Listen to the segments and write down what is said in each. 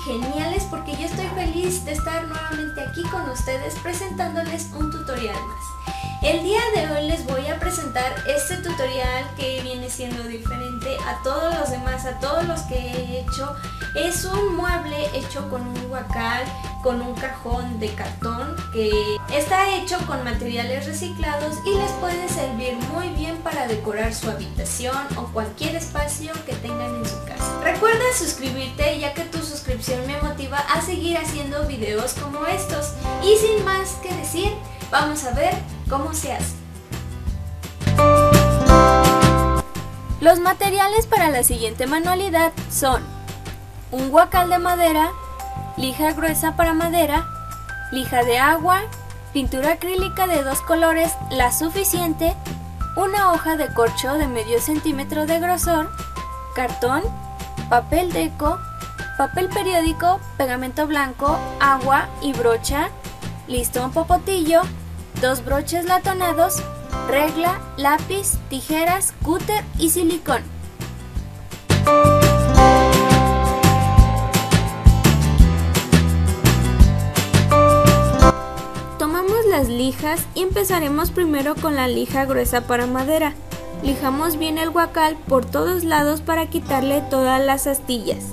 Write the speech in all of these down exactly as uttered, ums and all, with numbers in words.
geniales porque yo estoy feliz de estar nuevamente aquí con ustedes presentándoles un tutorial más. El día de hoy les voy a presentar este tutorial que viene siendo diferente a todos los demás, a todos los que he hecho. Es un mueble hecho con un huacal, con un cajón de cartón que está hecho con materiales reciclados y les puede servir muy bien para decorar su habitación o cualquier espacio que tengan en su casa. Recuerda suscribirte, ya que tu suscripción me motiva a seguir haciendo videos como estos. Y sin más que decir, vamos a ver cómo se hace. Los materiales para la siguiente manualidad son un huacal de madera, lija gruesa para madera, lija de agua, pintura acrílica de dos colores, la suficiente, una hoja de corcho de medio centímetro de grosor, cartón, papel deco, papel periódico, pegamento blanco, agua y brocha, listón popotillo, dos broches latonados, regla, lápiz, tijeras, cúter y silicón. Tomamos las lijas y empezaremos primero con la lija gruesa para madera. Lijamos bien el huacal por todos lados para quitarle todas las astillas.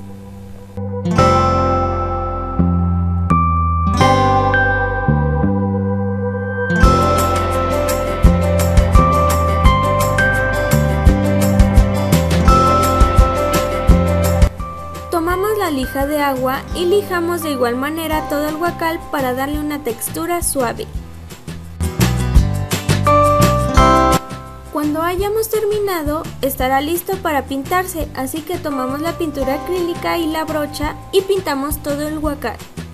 Tomamos la lija de agua y lijamos de igual manera todo el huacal para darle una textura suave. Cuando hayamos terminado, estará listo para pintarse, así que tomamos la pintura acrílica y la brocha y pintamos todo el huacal.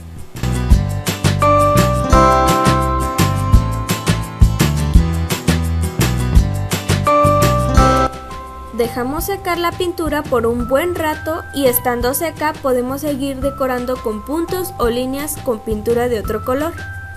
Dejamos secar la pintura por un buen rato y estando seca podemos seguir decorando con puntos o líneas con pintura de otro color.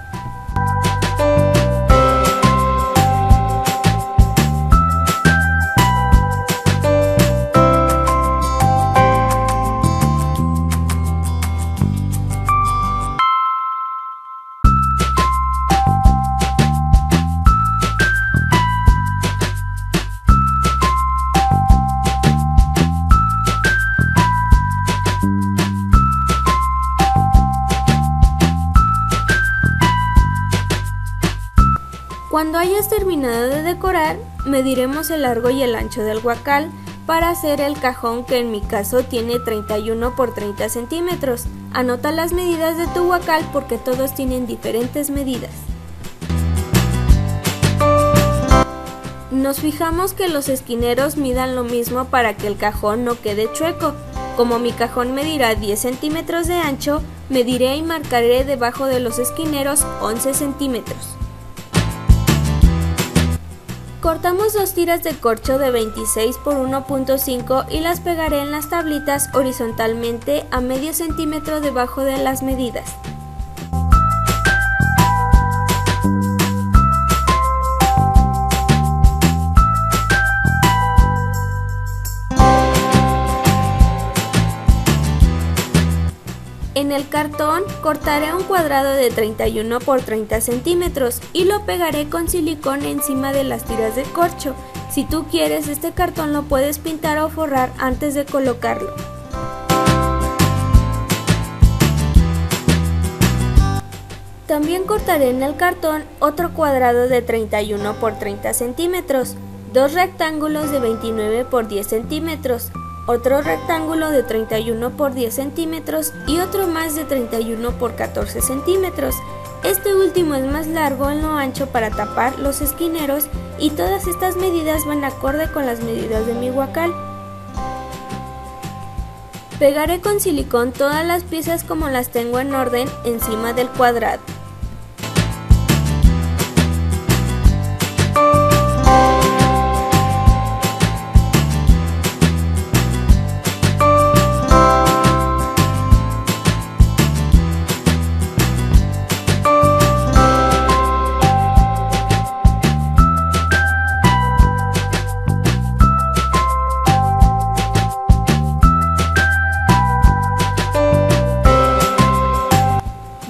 Cuando hayas terminado de decorar, mediremos el largo y el ancho del huacal para hacer el cajón, que en mi caso tiene treinta y uno por treinta centímetros. Anota las medidas de tu huacal porque todos tienen diferentes medidas. Nos fijamos que los esquineros midan lo mismo para que el cajón no quede chueco. Como mi cajón medirá diez centímetros de ancho, mediré y marcaré debajo de los esquineros once centímetros. Cortamos dos tiras de corcho de veintiséis por uno punto cinco y las pegaré en las tablitas horizontalmente a medio centímetro debajo de las medidas. En el cartón cortaré un cuadrado de treinta y uno por treinta centímetros y lo pegaré con silicón encima de las tiras de corcho. Si tú quieres, este cartón lo puedes pintar o forrar antes de colocarlo. También cortaré en el cartón otro cuadrado de treinta y uno por treinta centímetros, dos rectángulos de veintinueve por diez centímetros, otro rectángulo de treinta y uno por diez centímetros y otro más de treinta y uno por catorce centímetros. Este último es más largo en lo ancho para tapar los esquineros y todas estas medidas van acorde con las medidas de mi huacal. Pegaré con silicón todas las piezas como las tengo en orden encima del cuadrado.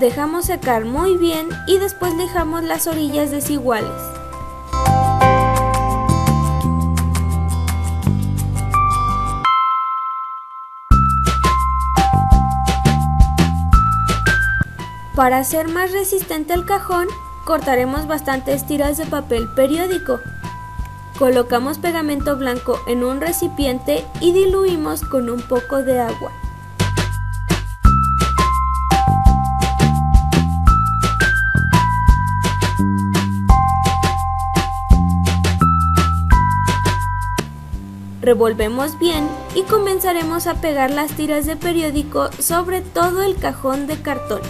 Dejamos secar muy bien y después lijamos las orillas desiguales. Para hacer más resistente el cajón, cortaremos bastantes tiras de papel periódico. Colocamos pegamento blanco en un recipiente y diluimos con un poco de agua. Revolvemos bien y comenzaremos a pegar las tiras de periódico sobre todo el cajón de cartón.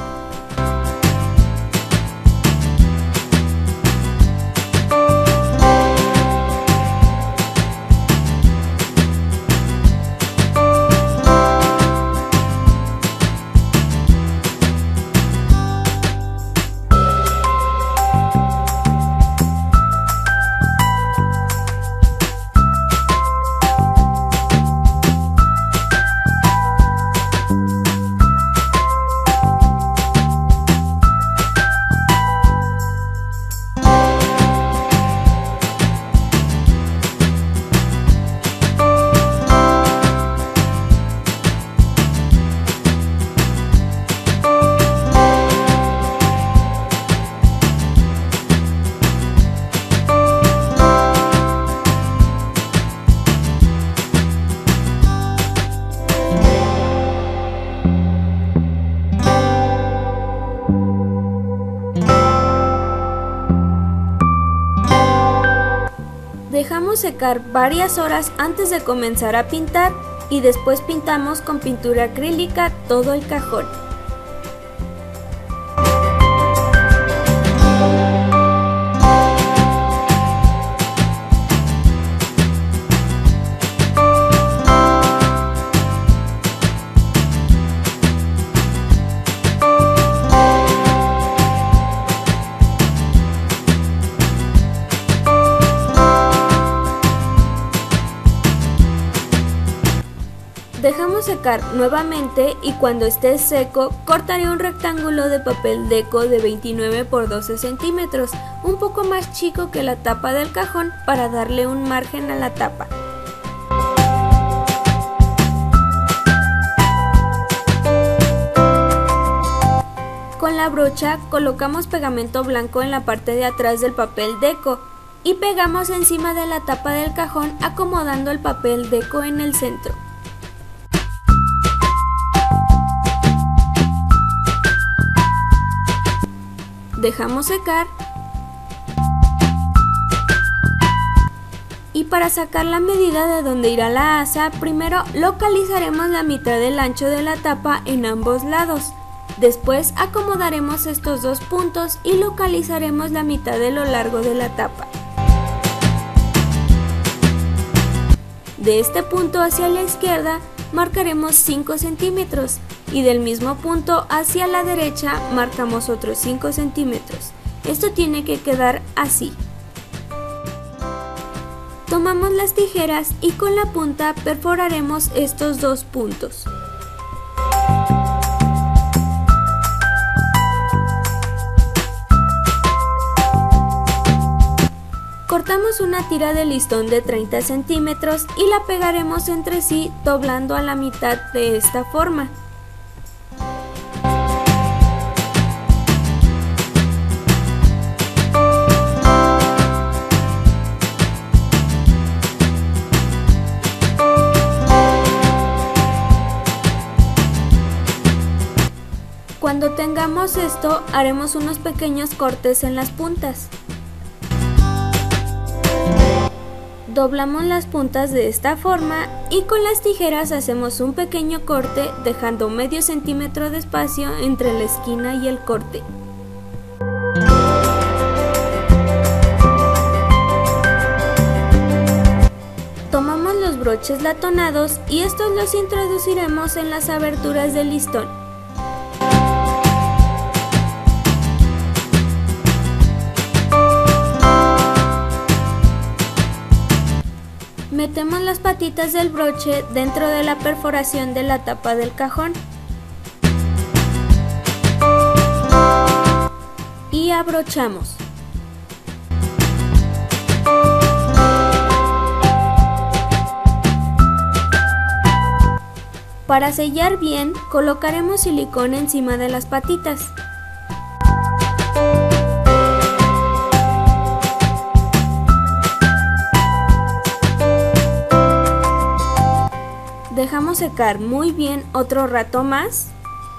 Dejamos secar varias horas antes de comenzar a pintar y después pintamos con pintura acrílica todo el cajón. Dejamos secar nuevamente y cuando esté seco cortaré un rectángulo de papel deco de veintinueve por doce centímetros, un poco más chico que la tapa del cajón para darle un margen a la tapa. Con la brocha colocamos pegamento blanco en la parte de atrás del papel deco y pegamos encima de la tapa del cajón acomodando el papel deco en el centro. Dejamos secar y para sacar la medida de donde irá la asa, primero localizaremos la mitad del ancho de la tapa en ambos lados. Después acomodaremos estos dos puntos y localizaremos la mitad de lo largo de la tapa. De este punto hacia la izquierda marcaremos cinco centímetros y del mismo punto hacia la derecha marcamos otros cinco centímetros. Esto tiene que quedar así. Tomamos las tijeras y con la punta perforaremos estos dos puntos. Cortamos una tira de listón de treinta centímetros y la pegaremos entre sí doblando a la mitad de esta forma. Cuando tengamos esto, haremos unos pequeños cortes en las puntas. Doblamos las puntas de esta forma y con las tijeras hacemos un pequeño corte dejando medio centímetro de espacio entre la esquina y el corte. Tomamos los broches latonados y estos los introduciremos en las aberturas del listón. Metemos las patitas del broche dentro de la perforación de la tapa del cajón. y abrochamos. Para sellar bien, colocaremos silicona encima de las patitas. Dejamos secar muy bien otro rato más.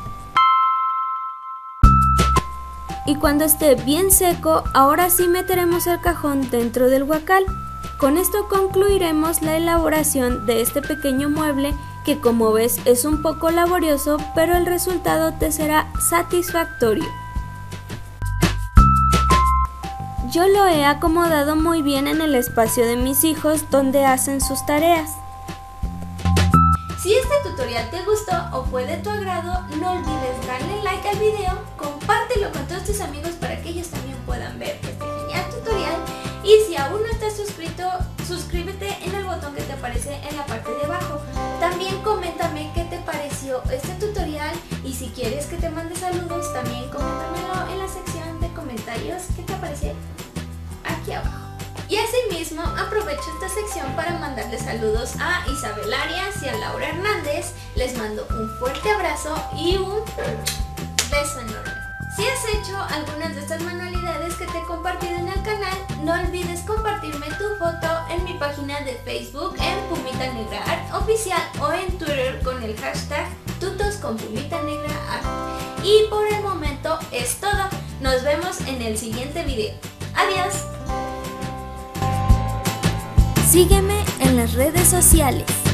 Y cuando esté bien seco, ahora sí meteremos el cajón dentro del guacal. Con esto concluiremos la elaboración de este pequeño mueble que, como ves, es un poco laborioso, pero el resultado te será satisfactorio. Yo lo he acomodado muy bien en el espacio de mis hijos donde hacen sus tareas. Si este tutorial te gustó o fue de tu agrado, no olvides darle like al video, compártelo con todos tus amigos para que ellos también puedan ver este genial tutorial. Y si aún no estás suscrito, suscríbete en el botón que te aparece en la parte de abajo. También coméntame qué te pareció este tutorial y si quieres que te mande saludos, también coméntamelo en la sección de comentarios que te aparece aquí abajo. Y asimismo aprovecho esta sección para mandarle saludos a Isabel Arias y a Laura Hernández. Les mando un fuerte abrazo y un beso enorme. Si has hecho algunas de estas manualidades que te he compartido en el canal, no olvides compartirme tu foto en mi página de Facebook en Pumita Negra Art Oficial o en Twitter con el hashtag Tutos con Pumita Negra Art. Y por el momento es todo. Nos vemos en el siguiente video. Adiós. Sígueme en las redes sociales.